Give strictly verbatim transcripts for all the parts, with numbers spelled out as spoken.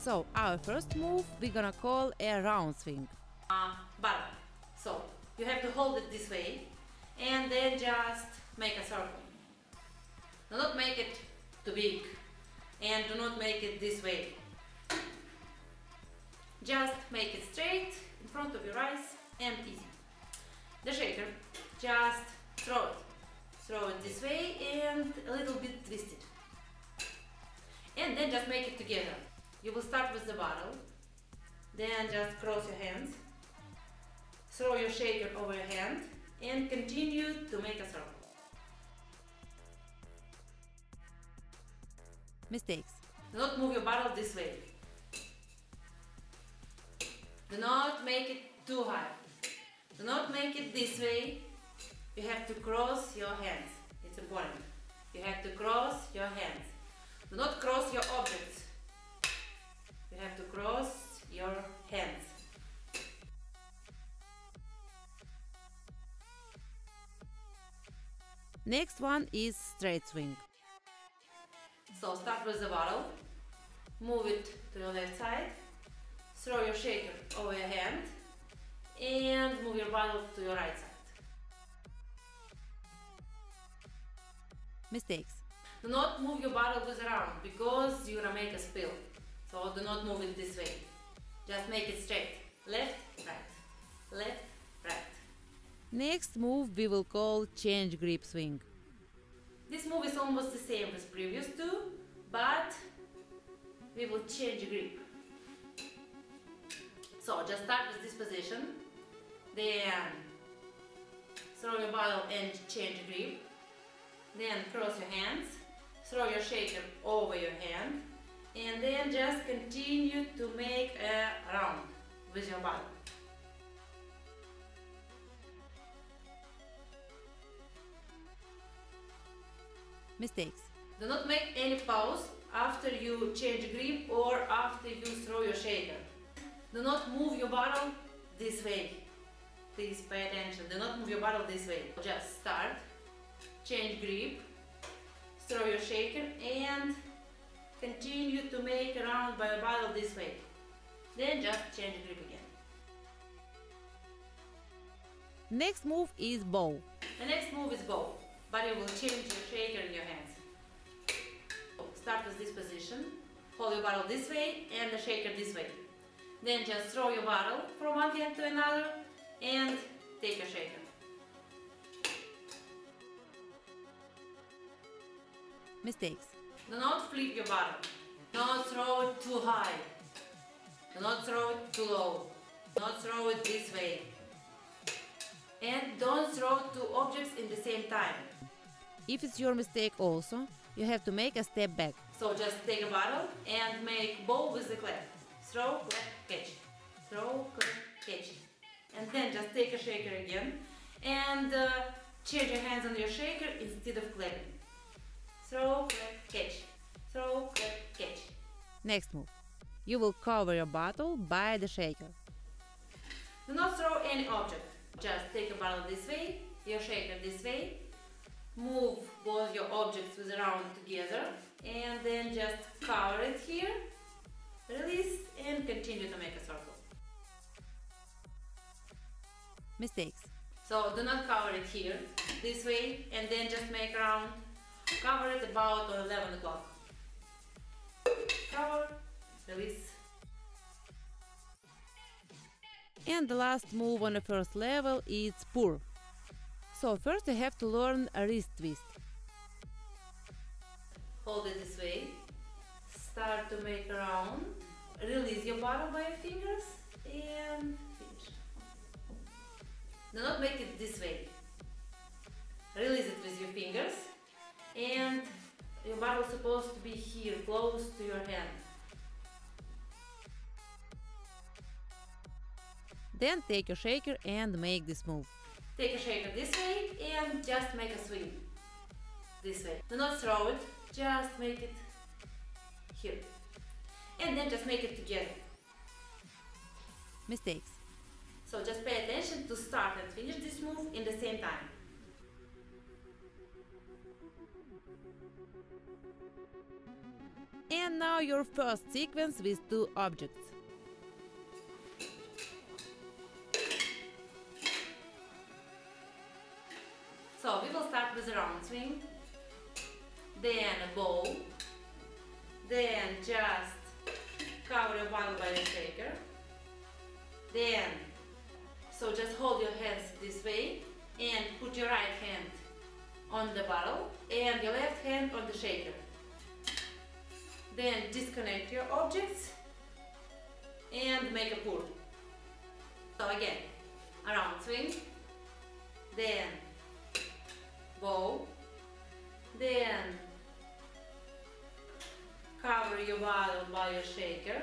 So our first move we're gonna call a round swing. Uh, bottle. So you have to hold it this way and then just make a circle. Do not make it too big and do not make it this way. Just make it straight in front of your eyes and easy. The shaker, just throw it. Throw it this way and a little bit twist it. And then just make it together. You will start with the bottle, then just cross your hands, throw your shaker over your hand and continue to make a circle. Mistakes. Do not move your bottle this way. Do not make it too high. Do not make it this way. You have to cross your hands. It's important. You have to cross your hands. Do not cross your objects. You have to cross your hands. Next one is straight swing. So start with the bottle, move it to your left side, throw your shaker over your hand and move your bottle to your right side. Mistakes. Do not move your bottle with around because you're gonna make a spill. So do not move it this way. Just make it straight. Left, right. Left, right. Next move we will call change grip swing. This move is almost the same as previous two, but we will change grip. So just start with this position, then throw your bottle and change grip, then cross your hands, throw your shaker over your hand, and then just continue to make a round with your bottle. Mistakes. Do not make any pause after you change grip or after you throw your shaker. Do not move your bottle this way. Please pay attention. Do not move your bottle this way. Just start, change grip, throw your shaker and continue to make a round by your bottle this way. Then just change grip again. Next move is bow. The next move is bow, but you will change your shaker in your hands. Start with this position, hold your bottle this way and the shaker this way. Then just throw your bottle from one hand to another and take your shaker. Mistakes. Do not flip your bottle. Do not throw it too high. Do not throw it too low. Do not throw it this way. And don't throw two objects in the same time. If it's your mistake also, you have to make a step back. So just take a bottle and make bow with the clap. Throw, clap, catch. Throw, clap, catch. And then just take a shaker again and uh, change your hands on your shaker instead of clapping. Throw, clap, catch. Throw, clap, catch. Next move. You will cover your bottle by the shaker. Do not throw any object. Just take a bottle this way, your shaker this way, move both your objects with the round together and then just cover it here, release and continue to make a circle. Mistakes. So do not cover it here, this way and then just make a round. Cover it about eleven o'clock. Cover, release. And the last move on the first level is pour. So first you have to learn a wrist twist. Hold it this way, start to make a round, release your bottle by your fingers and finish. Do not make it this way. Release it with your fingers and your bottle is supposed to be here, close to your hand. Then take your shaker and make this move. Take a shaker this way and just make a swing. This way. Do not throw it, just make it here. And then just make it together. Mistakes. So just pay attention to start and finish this move in the same time. And now your first sequence with two objects. So we will start with a round swing, then a bow, then just cover your bottle by the shaker, then, so just hold your hands this way and put your right hand on the bottle and your left hand on the shaker. Then disconnect your objects and make a pull. So again, a round swing, then bow, then cover your bottle by your shaker,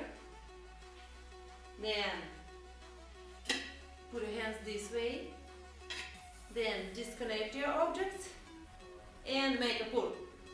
then put your hands this way, then disconnect your objects and make a pull.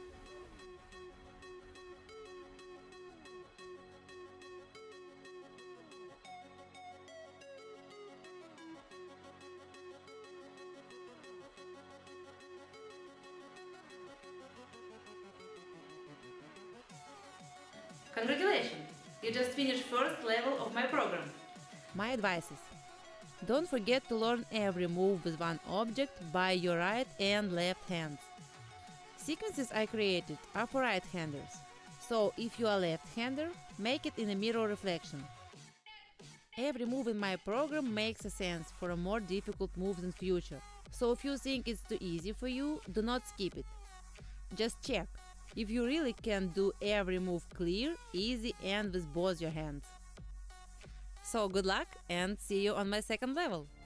Congratulations! You just finished first level of my program. My advice is: don't forget to learn every move with one object by your right and left hands. Sequences I created are for right-handers, so if you are left-hander, make it in a mirror reflection. Every move in my program makes a sense for a more difficult moves in future, so if you think it's too easy for you, do not skip it. Just check if you really can do every move clear, easy and with both your hands. So good luck and see you on my second level!